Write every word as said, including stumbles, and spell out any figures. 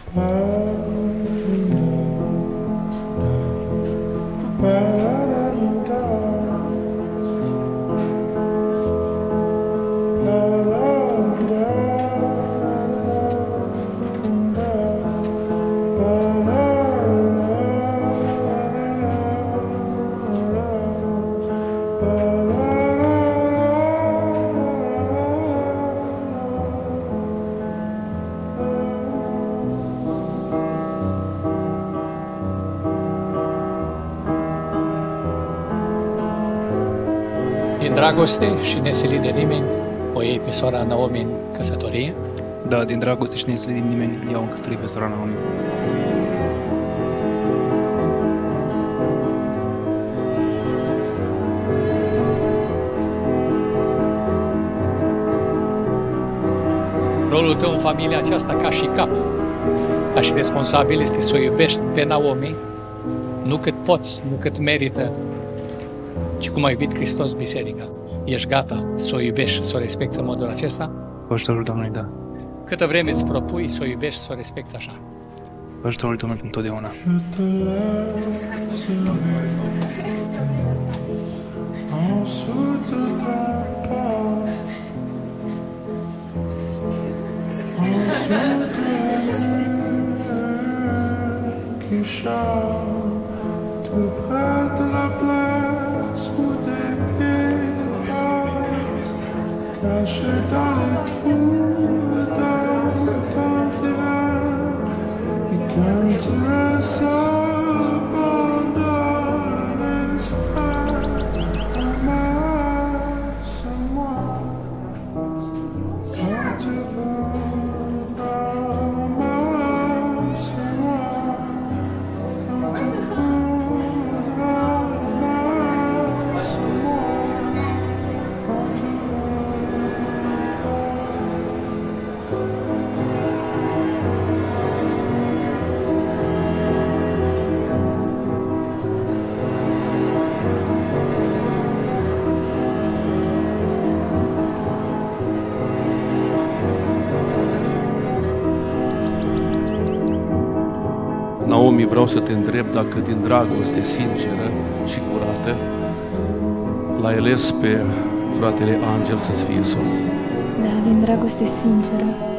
Din dragoste și nesilit de nimeni, o iei pe sora Naomi în căsătorie? Da, din dragoste și nesilit de nimeni, iau în căsătorie pe sora Naomi. Rolul tău în familia aceasta ca și cap, ca și responsabil, este să o iubești pe Naomi, nu cât poți, nu cât merită, ci cum a iubit Hristos biserica. Ești gata să o iubești și să o respecti în modul acesta? Cu ajutorul Domnului, da. Câtă vreme îți propui să o iubești și să o respecti așa? Cu ajutorul Domnului întotdeauna. Tout près de la place où tes pieds passent, caché dans les trous d'un temps d'hiver. Et quand tu es seul, abandonné, amasse-moi. Quand tu voudras, amasse-moi. Quand tu voudras, amasse-moi. Quand tu Naomi, vreau să te întreb dacă din dragoste sinceră și curată l-ai ales pe fratele Angel să-ți fie soț. Da, din dragoste sinceră.